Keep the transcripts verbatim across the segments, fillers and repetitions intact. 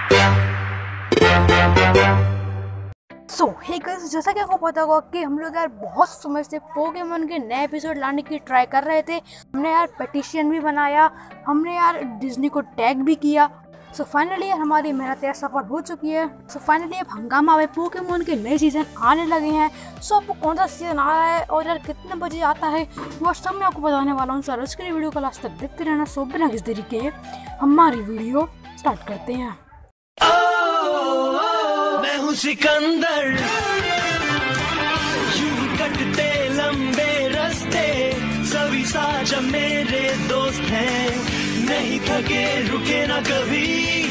सो hey guys, जैसा कि आपको पता होगा कि हम लोग यार बहुत समय से पोकेमॉन के नए एपिसोड लाने की ट्राई कर रहे थे। हमने यार पिटीशन भी बनाया, हमने यार डिज्नी को टैग भी किया। सो so फाइनली यार हमारी मेहनत यार सफल हो चुकी है। सो so फाइनली अब हंगामा में पोकेमॉन के नए सीजन आने लगे हैं। सो so आपको कौन सा सीजन आ रहा है और यार कितने बजे आता है वो सब मैं आपको बताने वाला हूँ। सर उसके लिए वीडियो को लास्ट तक देखते रहना। सो बिना किस तरीके हमारी वीडियो स्टार्ट करते हैं। सिकंदर यूं कटते लंबे रास्ते, सभी साझा मेरे दोस्त हैं, नहीं थके रुके ना कभी,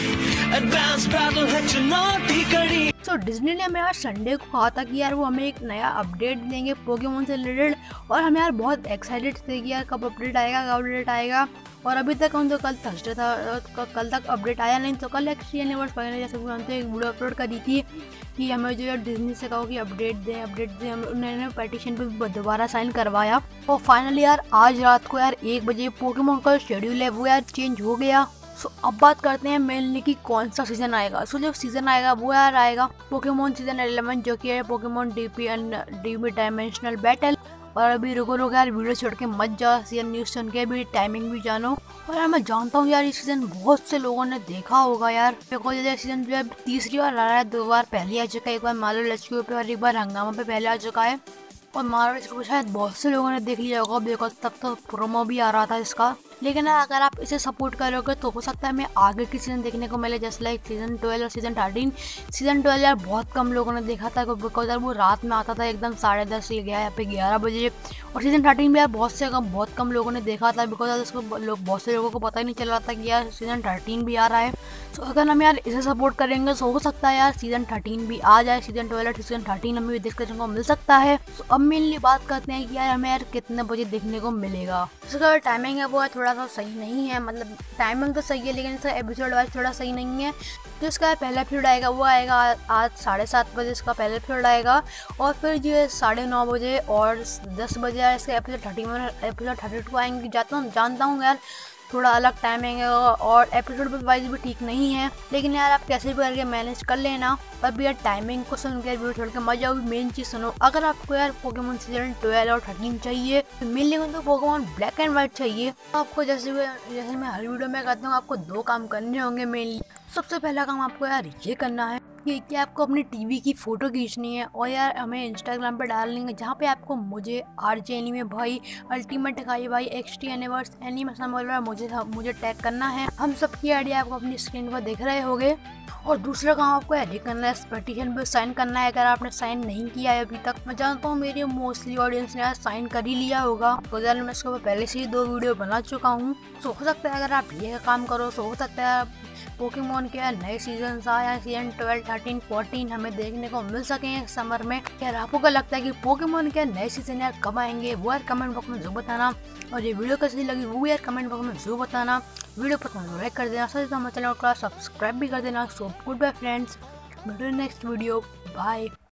एडवांस बैटल है चुनौती कड़ी। सो डिज्नी ने हमें यार संडे को कहा था कि यार वो हमें एक नया अपडेट देंगे पोकेमॉन से रिलेटेड, और हम यार बहुत एक्साइटेड थे कि यार कब अपडेट आएगा कब अपडेट आएगा। और अभी तक हम तो कल थर्सडे था, कल तक अपडेट आया नहीं। तो कल एक्सट्री यूनिवर्स फाइनल जैसे हम तो एक वीडियो अपलोड करी थी कि हमें जो यार डिज्नी से कहो कि अपडेट दें अपडेट दें हम उन्होंने पिटीशन पे दोबारा साइन करवाया। और फाइनली यार आज रात को यार एक बजे पोकेमॉन का शेड्यूल है वो यार चेंज हो गया। सो so, अब बात करते हैं मेनली कि कौन सा सीजन आएगा। सो so, जो सीजन आएगा वो यार आएगा पोकेमॉन सीजन इलेवन, जो कि है Pokemon DP and DP dimensional battle. और अभी रुको रुको यार वीडियो छोड़ के मत जाओ, सीजन न्यूज सुन के भी टाइमिंग भी जानो। और यार मैं जानता हूँ यार ये सीजन बहुत से लोगों ने देखा होगा यार, देखो ये सीजन जो है तीसरी बार आ रहा है, दो बार पहले आ चुका है, एक बार मार्वल एचक्यू पे और एक बार हंगामा पे पहले आ चुका है। और मार्वल एचक्यू शायद बहुत से लोगों ने देख लिया होगा, बिकॉज तब तो प्रोमो भी आ रहा था इसका। लेकिन अगर आप इसे सपोर्ट करोगे तो हो सकता है हमें आगे की सीजन देखने को मिले, जैसे लाइक सीजन ट्वेल्व और सीजन थर्टीन। सीजन ट्वेल्व यार बहुत कम लोगों ने देखा था बिकॉज यार वो रात में आता था एकदम साढ़े दस या गया यहाँ पे ग्यारह बजे। और सीजन थर्टीन भी यार बहुत से कम बहुत कम लोगों ने देखा था बिकॉज यार उसको लोग बहुत से लोगों को पता ही नहीं चल रहा था कि यार सीजन थर्टीन भी आ रहा है। सो अगर हम यार इसे सपोर्ट करेंगे तो हो सकता है यार सीजन थर्टीन भी आ जाए, सीजन ट्वेल्व और सीजन थर्टीन हमें भी देखने को मिल सकता है। तो अब मेनली बात करते हैं कि यार हमें यार कितने बजे देखने को मिलेगा। इसका टाइमिंग है वो है थोड़ा सा सही नहीं है, मतलब टाइमिंग तो सही है लेकिन इसका एपिसोड वाइज थोड़ा सही नहीं है। तो इसका पहला एपिसोड आएगा वो आएगा आज साढ़े सात बजे, इसका पहला एपिसोड आएगा। और फिर जो साढ़े नौ बजे और दस बजे इसका episode thirty one episode thirty two आएंगे। जाता हूँ जानता हूँ यार थोड़ा अलग टाइमिंग है और एपिसोड वाइज भी ठीक नहीं है, लेकिन यार आप कैसे भी करके मैनेज कर लेना। पर भी यार टाइमिंग को सुन के वीडियो छोड़ के मजा आओ। मेन चीज़ सुनो, अगर आपको यार पोकेमॉन सीजन ट्वेल्व और थर्टीन चाहिए तो मेनली तो पोकेमॉन ब्लैक एंड व्हाइट चाहिए। आपको जैसे जैसे मैं हर वीडियो में कहता हूँ आपको दो काम करने होंगे मेनली। सबसे पहला काम आपको यार ये करना है कि, कि आपको अपनी टीवी की फ़ोटो खींचनी है और यार हमें इंस्टाग्राम पे डाल लेंगे, जहाँ पे आपको मुझे आरजे एनीमे भाई, अल्टीमेट ढकाई भाई, एक्सटी यूनिवर्स एनीमे बोल रहा है, मुझे मुझे टैग करना है। हम सबकी आइडिया आपको अपनी स्क्रीन पर दिख रहे होंगे। और दूसरा काम आपको यही करना है, इस पिटीशन पे साइन करना है अगर आपने साइन नहीं किया है अभी तक। मैं जानता हूँ मेरी मोस्टली ऑडियंस ने यार साइन कर ही लिया होगा, तो यार मैं इसके ऊपर पहले से ही दो वीडियो बना चुका हूँ। सो हो सकता है अगर आप ये काम करो तो हो सकता है पोकेमॉन के नए सीजन आया सीजन ट्वेल्व थर्टीन फोर्टीन हमें देखने को मिल सके समर में। यार आपको क्या लगता है कि पोकेमॉन के नए सीजन यार कब आएंगे वो यार कमेंट बॉक्स में जरूर बताना। और ये वीडियो कैसी लगी वो यार कमेंट बॉक्स में जरूर बताना। वीडियो पसंद तो लाइक कर देना, साथ ही हमारे चैनल को सब्सक्राइब भी कर देना। सो गुड बाय फ्रेंड्स, मिलते हैं नेक्स्ट वीडियो, बाय।